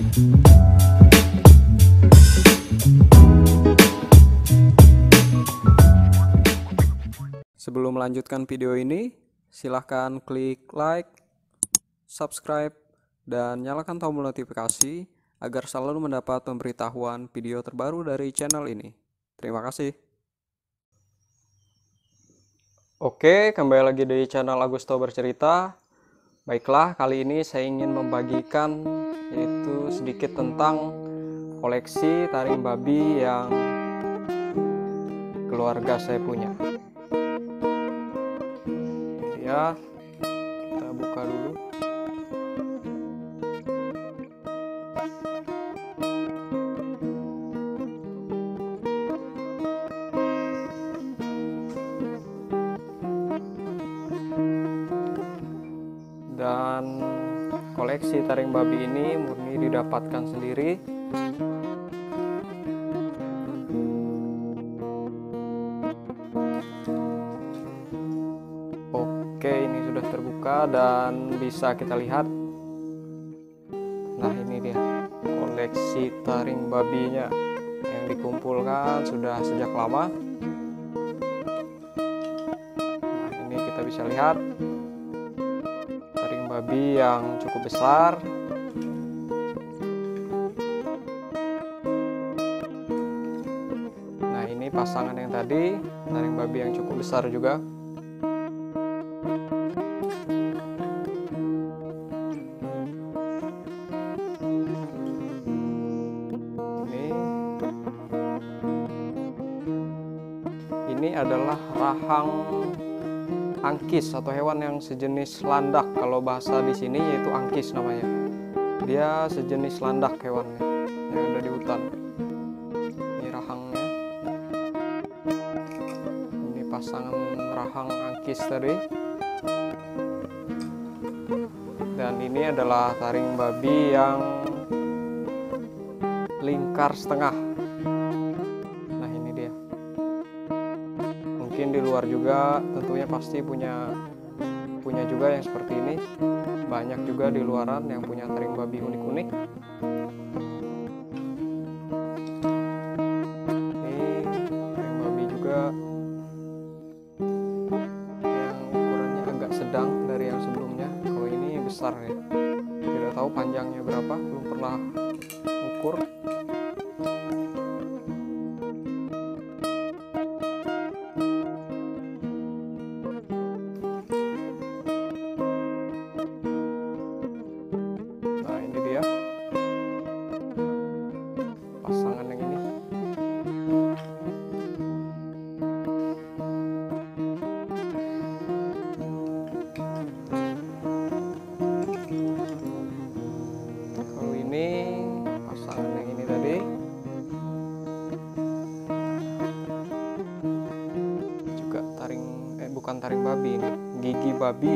Sebelum melanjutkan video ini, silahkan klik like, subscribe, dan nyalakan tombol notifikasi agar selalu mendapat pemberitahuan video terbaru dari channel ini. Terima kasih. Oke, kembali lagi di channel Agusto Bercerita. Baiklah, kali ini saya ingin membagikan yaitu sedikit tentang koleksi taring babi yang keluarga saya punya. Ya, kita buka dulu. Dan koleksi taring babi ini murni didapatkan sendiri. Oke, ini sudah terbuka dan bisa kita lihat. Nah, ini dia koleksi taring babinya yang dikumpulkan sudah sejak lama. Nah, ini kita bisa lihat taring babi yang cukup besar. Nah, ini pasangan yang tadi, taring babi yang cukup besar juga. Ini adalah rahang angkis atau hewan yang sejenis landak. Kalau bahasa di sini yaitu angkis namanya. Dia sejenis landak hewannya yang ada di hutan. Ini rahangnya. Ini pasangan rahang angkis tadi. Dan ini adalah taring babi yang lingkar setengah. Mungkin di luar juga tentunya pasti punya juga yang seperti ini. Banyak juga di luaran yang punya taring babi unik-unik. Ini taring babi juga yang ukurannya agak sedang dari yang sebelumnya. Kalau ini besar ya. Tidak tahu panjangnya berapa, belum pernah ukur. Pasangan yang ini. Kalau ini pasangan yang ini tadi. Juga bukan taring babi ini, gigi babi.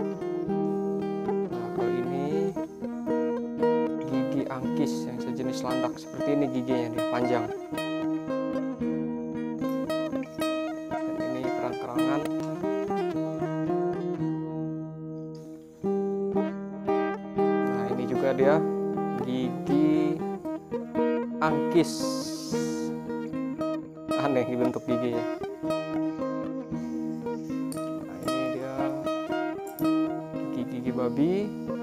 Nah, kalau ini gigi angkis yang sejenis landak. Seperti ini giginya, dia panjang. Dan ini kerang-kerangan. Nah, ini juga dia gigi angkis. Aneh bentuk giginya. Nah, ini dia gigi babi.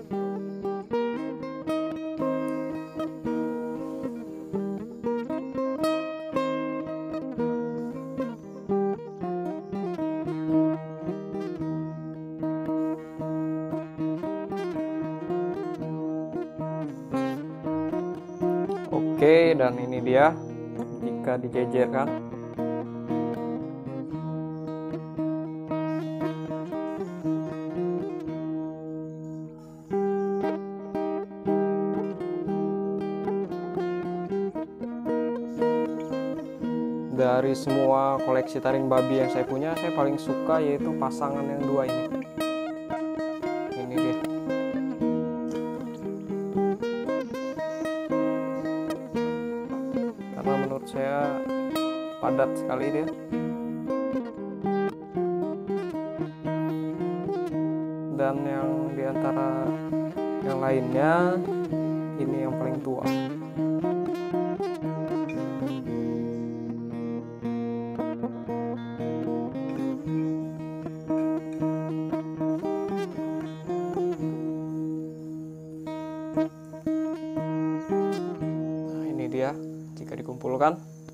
Oke, dan ini dia jika dijejerkan. Dari semua koleksi taring babi yang saya punya, saya paling suka yaitu pasangan yang dua ini. Ini dia. Karena menurut saya padat sekali dia. Dan yang diantara yang lainnya ini yang paling tua. Nah, ini dia jika dikumpulkan.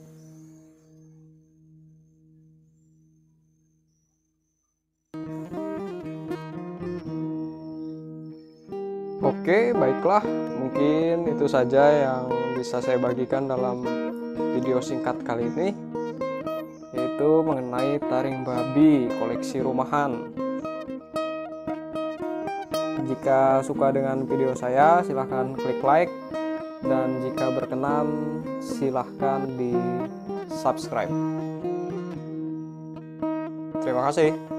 Oke, baiklah, mungkin itu saja yang bisa saya bagikan dalam video singkat kali ini, yaitu mengenai taring babi koleksi rumahan. Jika suka dengan video saya, silahkan klik like, dan jika berkenan silahkan di subscribe. Terima kasih.